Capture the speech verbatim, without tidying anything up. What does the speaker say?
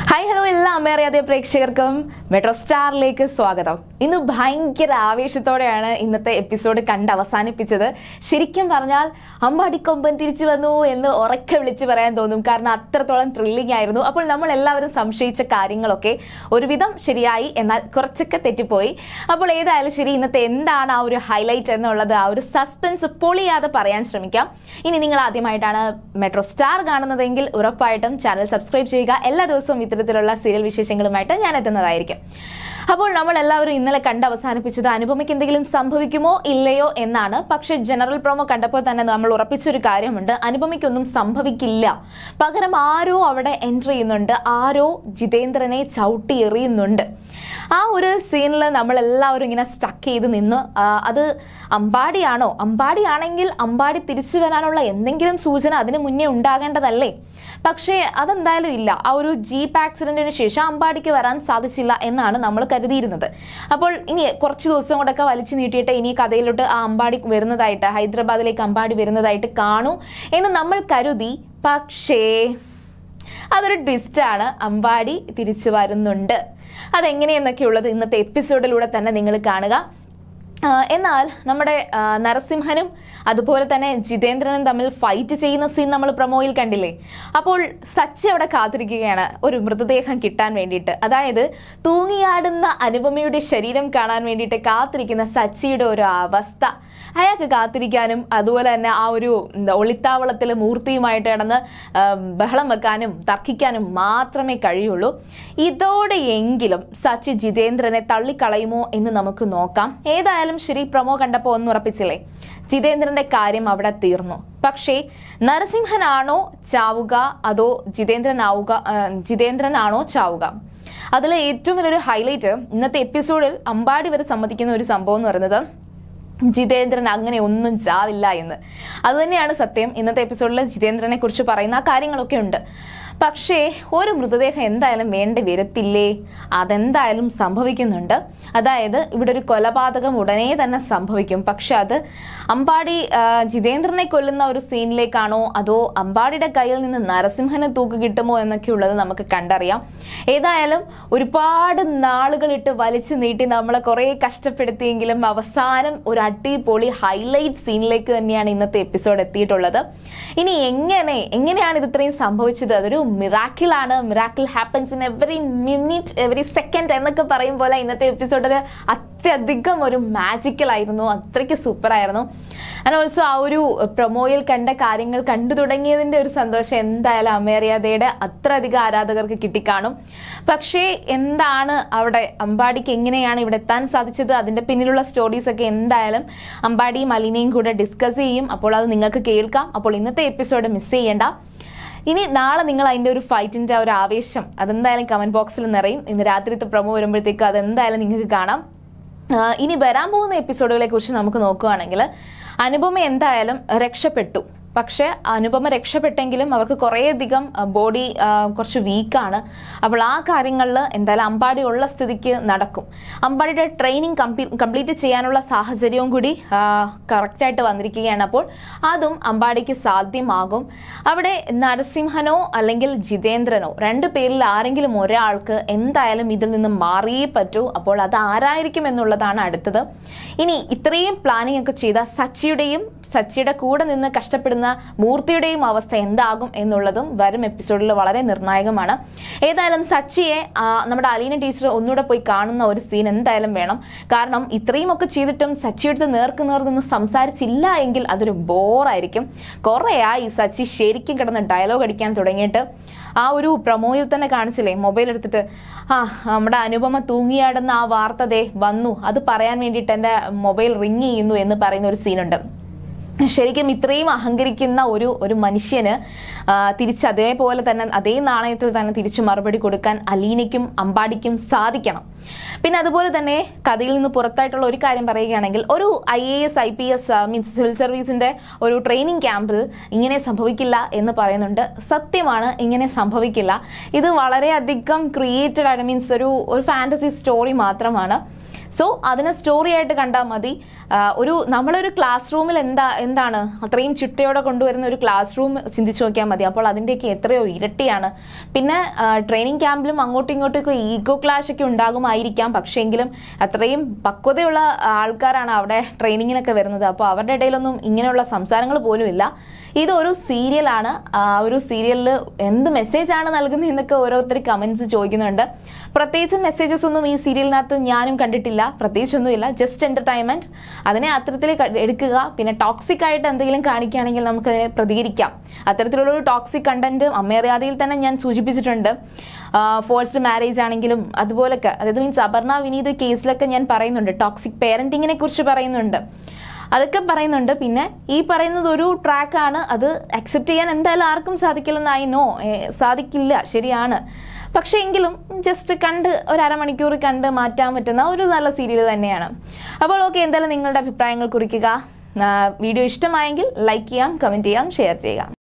Hi, hello, എല്ലാ അമ്മയറിയാതെ പ്രേക്ഷകർക്കും മെട്രോസ്റ്റാറിലേക്ക് സ്വാഗതം. ഇന്ന് ഭയങ്കര ആവേശത്തോടെയാണ് ഇന്നത്തെ എപ്പിസോഡ് കണ്ട് അവസാനിപ്പിച്ചത്. ശരിക്കും പറഞ്ഞാൽ അമ്പാടിക്കൊമ്പൻ തിരിച്ചു വന്നു എന്ന് ഉറക്കെ വിളിച്ചു പറയാൻ തോന്നും. കാരണം അത്രത്തോളം ത്രില്ലിംഗ് ആയിരുന്നു. അപ്പോൾ നമ്മൾ എല്ലാവരും സംശയിച്ച കാര്യങ്ങളൊക്കെ ഒരുവിധം ശരിയായി, എന്നാൽ കുറച്ചൊക്കെ തെറ്റിപ്പോയി. അപ്പോൾ ഏതായാലും ശരി, ഇന്നത്തെ എന്താണ് ആ ഒരു ഹൈലൈറ്റ് എന്നുള്ളത്, ആ ഒരു സസ്പെൻസ് പൊളിയാതെ പറയാൻ ശ്രമിക്കാം. ഇനി നിങ്ങൾ ആദ്യമായിട്ടാണ് മെട്രോസ്റ്റാർ കാണുന്നതെങ്കിൽ ഉറപ്പായിട്ടും ചാനൽ സബ്സ്ക്രൈബ് ചെയ്യുക. എല്ലാ ദിവസവും ഇത്തരത്തിലുള്ള സീരിയൽ വിശേഷങ്ങളുമായിട്ട് ഞാൻ എത്തുന്നതായിരിക്കും. അപ്പോൾ നമ്മൾ എല്ലാവരും ഇന്നലെ കണ്ട് അവസാനിപ്പിച്ചത് അനുപമയ്ക്ക് എന്തെങ്കിലും സംഭവിക്കുമോ ഇല്ലയോ എന്നാണ്. പക്ഷെ ജനറൽ പ്രൊമോ കണ്ടപ്പോൾ തന്നെ നമ്മൾ ഉറപ്പിച്ചൊരു കാര്യമുണ്ട്, അനുപമയ്ക്കൊന്നും സംഭവിക്കില്ല. പകരം ആരോ അവിടെ എൻട്രി ചെയ്യുന്നുണ്ട്, ആരോ ജിതേന്ദ്രനെ ചവിട്ടി എറിയുന്നുണ്ട്. ആ ഒരു സീനിൽ നമ്മളെല്ലാവരും ഇങ്ങനെ സ്റ്റക്ക് ചെയ്ത് നിന്ന്, അത് അമ്പാടിയാണോ? അമ്പാടിയാണെങ്കിൽ അമ്പാടി തിരിച്ചു വരാനുള്ള എന്തെങ്കിലും സൂചന അതിന് മുന്നേ ഉണ്ടാകേണ്ടതല്ലേ? പക്ഷേ അതെന്തായാലും ഇല്ല. ആ ഒരു ജീപ്പ് ആക്സിഡന്റിന് ശേഷം അമ്പാടിക്ക് വരാൻ സാധിച്ചില്ല എന്നാണ് നമ്മൾ കരുതിയിരുന്നത്. അപ്പോൾ ഇനി കുറച്ച് ദിവസം കൊണ്ടൊക്കെ വലിച്ചു നീട്ടിയിട്ട് ഇനി കഥയിലോട്ട് ആ അമ്പാടി വരുന്നതായിട്ട്, ഹൈദരാബാദിലേക്ക് അമ്പാടി വരുന്നതായിട്ട് കാണൂ എന്ന് നമ്മൾ കരുതി. പക്ഷേ അതൊരു ട്വിസ്റ്റാണ്. അമ്പാടി തിരിച്ചു വരുന്നുണ്ട്. അതെങ്ങനെയെന്നൊക്കെയുള്ളത് ഇന്നത്തെ എപ്പിസോഡിലൂടെ തന്നെ നിങ്ങൾ കാണുക. എന്നാൽ നമ്മുടെ നരസിംഹനും അതുപോലെ തന്നെ ജിതേന്ദ്രനും തമ്മിൽ ഫൈറ്റ് ചെയ്യുന്ന സീൻ നമ്മൾ പ്രൊമോയിൽ കണ്ടില്ലേ? അപ്പോൾ സച്ചി അവിടെ കാത്തിരിക്കുകയാണ് ഒരു മൃതദേഹം കിട്ടാൻ വേണ്ടിയിട്ട്. അതായത് തൂങ്ങിയാടുന്ന അനുപമയുടെ ശരീരം കാണാൻ വേണ്ടിയിട്ട് കാത്തിരിക്കുന്ന സച്ചിയുടെ ഒരു അവസ്ഥ. അയാൾക്ക് കാത്തിരിക്കാനും അതുപോലെ തന്നെ ആ ഒരു ഒളിത്താവളത്തിൽ മൂർത്തിയുമായിട്ട് കിടന്ന് ബഹളം വെക്കാനും തർക്കിക്കാനും മാത്രമേ കഴിയുള്ളൂ. ഇതോടെയെങ്കിലും സച്ചി ജിതേന്ദ്രനെ തള്ളിക്കളയുമോ എന്ന് നമുക്ക് നോക്കാം. ഏതായാലും ശരി, പ്രൊമോ കണ്ടപ്പോൾ ഒന്ന് ഉറപ്പിച്ചില്ലേ, ജിതേന്ദ്രന്റെ കാര്യം അവിടെ തീർന്നു. പക്ഷേ നരസിംഹനാണോ ചാവുക അതോ ജിതേന്ദ്രനാവുക ജിതേന്ദ്രനാണോ ചാവുക? അതിൽ ഏറ്റവും വലിയൊരു ഹൈലൈറ്റ് ഇന്നത്തെ എപ്പിസോഡിൽ അമ്പാടി വരെ സമ്മതിക്കുന്ന ഒരു സംഭവം എന്ന് പറയുന്നത് ജിതേന്ദ്രൻ അങ്ങനെ ഒന്നും ചാവില്ല എന്ന്. അതുതന്നെയാണ് സത്യം. ഇന്നത്തെ എപ്പിസോഡിൽ ജിതേന്ദ്രനെ കുറിച്ച് പറയുന്ന ആ കാര്യങ്ങളൊക്കെ ഉണ്ട്. പക്ഷേ ഒരു മൃതദേഹം എന്തായാലും വേണ്ടി വരത്തില്ലേ? അതെന്തായാലും സംഭവിക്കുന്നുണ്ട്. അതായത് ഇവിടെ ഒരു കൊലപാതകം ഉടനെ തന്നെ സംഭവിക്കും. പക്ഷെ അത് അമ്പാടി ജിതേന്ദ്രനെ കൊല്ലുന്ന ഒരു സീനിലേക്കാണോ അതോ അമ്പാടിയുടെ കയ്യിൽ നിന്ന് നരസിംഹന് തൂക്ക് കിട്ടുമോ എന്നൊക്കെയുള്ളത് നമുക്ക് കണ്ടറിയാം. ഏതായാലും ഒരുപാട് നാളുകളിട്ട് വലിച്ചു നീട്ടി നമ്മളെ കുറെ കഷ്ടപ്പെടുത്തിയെങ്കിലും അവസാനം ഒരു അടിപൊളി ഹൈലൈറ്റ് സീനിലേക്ക് തന്നെയാണ് ഇന്നത്തെ എപ്പിസോഡ് എത്തിയിട്ടുള്ളത്. ഇനി എങ്ങനെ എങ്ങനെയാണ് ഇത് ഇത്രയും സംഭവിച്ചത്? അതൊരു മിറാക്കിൾ ആണ്. Miracle happens in every minute every second എന്നൊക്കെ പറയും പോലെ ഇന്നത്തെ എപ്പിസോഡിൽ അത്യധികം ഒരു മാജിക്കൽ ആയിരുന്നു. അത്രയ്ക്ക് സൂപ്പർ ആയിരുന്നു. ആൻഡ് ഓൾസോ ആ ഒരു പ്രൊമോയിൽ കണ്ട കാര്യങ്ങൾ കണ്ടു തുടങ്ങിയതിന്റെ ഒരു സന്തോഷം എന്തായാലും അമ്മയറിയാതെയുടെ അത്ര അധികം ആരാധകർക്ക് കിട്ടിക്കാണും. പക്ഷേ എന്താണ് അവിടെ അമ്പാടിക്ക് എങ്ങനെയാണ് ഇവിടെ എത്താൻ സാധിച്ചത്, അതിന്റെ പിന്നിലുള്ള സ്റ്റോറീസ് ഒക്കെ എന്തായാലും അമ്പാടിയും അലീനയും കൂടെ ഡിസ്കസ് ചെയ്യും. അപ്പോൾ അത് നിങ്ങൾക്ക് കേൾക്കാം. അപ്പോൾ ഇന്നത്തെ എപ്പിസോഡ് മിസ് ചെയ്യേണ്ട. ഇനി നാളെ നിങ്ങൾ അതിൻ്റെ ഒരു ഫൈറ്റിൻ്റെ ഒരു ആവേശം അതെന്തായാലും കമൻറ്റ് ബോക്സിൽ നിറയും. ഇന്ന് രാത്രിത്തെ പ്രൊമോ വരുമ്പോഴത്തേക്ക് അതെന്തായാലും നിങ്ങൾക്ക് കാണാം. ഇനി വരാൻ പോകുന്ന എപ്പിസോഡുകളെ കുറിച്ച് നമുക്ക് നോക്കുകയാണെങ്കിൽ അനുപമ എന്തായാലും രക്ഷപ്പെട്ടു. പക്ഷെ അനുപമ രക്ഷപ്പെട്ടെങ്കിലും അവർക്ക് കുറേയധികം ബോഡി കുറച്ച് വീക്കാണ്. അപ്പോൾ ആ കാര്യങ്ങളിൽ എന്തായാലും അമ്പാടി ഉള്ള സ്ഥിതിക്ക് നടക്കും. അമ്പാടിയുടെ ട്രെയിനിങ് കംപ്ലീറ്റ് ചെയ്യാനുള്ള സാഹചര്യവും കൂടി കറക്റ്റായിട്ട് വന്നിരിക്കുകയാണ്. അപ്പോൾ അതും അമ്പാടിക്ക് സാധ്യമാകും. അവിടെ നരസിംഹനോ അല്ലെങ്കിൽ ജിതേന്ദ്രനോ രണ്ടു പേരിൽ ആരെങ്കിലും ഒരാൾക്ക് എന്തായാലും ഇതിൽ നിന്ന് മാറിയേ പറ്റൂ. അപ്പോൾ അത് ആരായിരിക്കും എന്നുള്ളതാണ് അടുത്തത്. ഇനി ഇത്രയും പ്ലാനിങ് ഒക്കെ ചെയ്ത സച്ചിയുടെയും സച്ചിയുടെ കൂടെ നിന്ന് കഷ്ടപ്പെടുന്ന മൂർത്തിയുടെയും അവസ്ഥ എന്താകും എന്നുള്ളതും വരും എപ്പിസോഡിൽ വളരെ നിർണായകമാണ്. ഏതായാലും സച്ചിയെ നമ്മുടെ അലീന ടീച്ചർ ഒന്നുകൂടെ പോയി കാണുന്ന ഒരു സീൻ എന്തായാലും വേണം. കാരണം ഇത്രയും ഒക്കെ ചെയ്തിട്ടും സച്ചിയെടുത്ത് നേർക്ക് നേർ നിന്ന് സംസാരിച്ചില്ല എങ്കിൽ അതൊരു ബോറായിരിക്കും. കുറേയായി സച്ചി ശരിക്കും കിടന്ന് ഡയലോഗ് അടിക്കാൻ തുടങ്ങിയിട്ട്. ആ ഒരു പ്രൊമോയിൽ തന്നെ കാണിച്ചില്ലേ, മൊബൈൽ എടുത്തിട്ട് ആ നമ്മുടെ അനുപമ തൂങ്ങിയാടുന്ന ആ വാർത്ത ദേ വന്നു, അത് പറയാൻ വേണ്ടിയിട്ട് എൻ്റെ മൊബൈൽ റിങ് ചെയ്യുന്നു എന്ന് പറയുന്ന ഒരു സീനുണ്ട്. ശരിക്കും ഇത്രയും അഹങ്കരിക്കുന്ന ഒരു ഒരു മനുഷ്യന് തിരിച്ച് അതേപോലെ തന്നെ അതേ നാണയത്തിൽ തന്നെ തിരിച്ചു മറുപടി കൊടുക്കാൻ അലീനയ്ക്കും അമ്പാടിക്കും സാധിക്കണം. പിന്നെ അതുപോലെ തന്നെ കഥയിൽ നിന്ന് പുറത്തായിട്ടുള്ള ഒരു കാര്യം പറയുകയാണെങ്കിൽ, ഒരു I A S I P S means civil സർവീസിന്റെ ഒരു ട്രെയിനിങ് ക്യാമ്പിൽ ഇങ്ങനെ സംഭവിക്കില്ല എന്ന് പറയുന്നുണ്ട്. സത്യമാണ്, ഇങ്ങനെ സംഭവിക്കില്ല. ഇത് വളരെയധികം ക്രിയേറ്റഡ് ആയിട്ട് മീൻസ് ഒരു ഒരു ഫാന്റസി സ്റ്റോറി മാത്രമാണ്. സോ അതിനെ സ്റ്റോറി ആയിട്ട് കണ്ടാൽ മതി. ഒരു നമ്മളൊരു ക്ലാസ് റൂമിൽ എന്താ എന്താണ് അത്രയും ചിട്ടയോടെ കൊണ്ടുവരുന്ന ഒരു ക്ലാസ് റൂം ചിന്തിച്ചു നോക്കിയാൽ മതി. അപ്പോൾ അതിൻ്റെയൊക്കെ എത്രയോ ഇരട്ടിയാണ്. പിന്നെ ട്രെയിനിങ് ക്യാമ്പിലും അങ്ങോട്ടും ഇങ്ങോട്ടും ഒക്കെ ഈഗോ ക്ലാഷ് ഒക്കെ ഉണ്ടാകുമായിരിക്കാം. പക്ഷേങ്കിലും അത്രയും പക്വതയുള്ള ആൾക്കാരാണ് അവിടെ ട്രെയിനിങ്ങിനൊക്കെ വരുന്നത്. അപ്പോൾ അവരുടെ ഇടയിലൊന്നും ഇങ്ങനെയുള്ള സംസാരങ്ങൾ പോലും ഇല്ല. ഇതൊരു സീരിയലാണ്. ഒരു സീരിയലിൽ എന്ത് മെസ്സേജ് ആണ് നൽകുന്നത് എന്നൊക്കെ ഓരോരുത്തർ കമന്റ്സ് ചോദിക്കുന്നുണ്ട്. പ്രത്യേകിച്ച് മെസ്സേജസ് ഒന്നും ഈ സീരിയലിനകത്ത് ഞാനും കണ്ടിട്ടില്ല. പ്രത്യേകിച്ചൊന്നുമില്ല. Just entertainment. അതിനെ അത്തരത്തിൽ എടുക്കുക. പിന്നെ ടോക്സിക് ആയിട്ട് എന്തെങ്കിലും കാണിക്കുകയാണെങ്കിൽ നമുക്ക് അതിനെ പ്രതികരിക്കാം. അത്തരത്തിലുള്ള ഒരു ടോക്സിക് കണ്ടന്റ് അമ്മയറിയാതെയിൽ തന്നെ ഞാൻ സൂചിപ്പിച്ചിട്ടുണ്ട്. ഫോഴ്സ്ഡ് മാരേജ് ആണെങ്കിലും അതുപോലൊക്കെ, അതായത് മീൻസ് അപർണ വിനീത് കേസിലൊക്കെ ഞാൻ പറയുന്നുണ്ട്. ടോക്സിക് പേരന്റിങ്ങിനെ കുറിച്ച് പറയുന്നുണ്ട്, അതൊക്കെ പറയുന്നുണ്ട്. പിന്നെ ഈ പറയുന്നത് ഒരു ട്രാക്കാണ്, അത് അക്സെപ്റ്റ് ചെയ്യാൻ എന്തായാലും ആർക്കും സാധിക്കില്ലെന്ന് ഐ നോ, സാധിക്കില്ല, ശരിയാണ്. പക്ഷെ എങ്കിലും ജസ്റ്റ് കണ്ട് ഒരു അരമണിക്കൂർ കണ്ട് മാറ്റാൻ പറ്റുന്ന ഒരു നല്ല സീരിയൽ തന്നെയാണ്. അപ്പോൾ ഓക്കെ, എന്തായാലും നിങ്ങളുടെ അഭിപ്രായങ്ങൾ കുറിക്കുക. വീഡിയോ ഇഷ്ടമായെങ്കിൽ ലൈക്ക് ചെയ്യാം, കമന്റ് ചെയ്യാം, ഷെയർ ചെയ്യാം.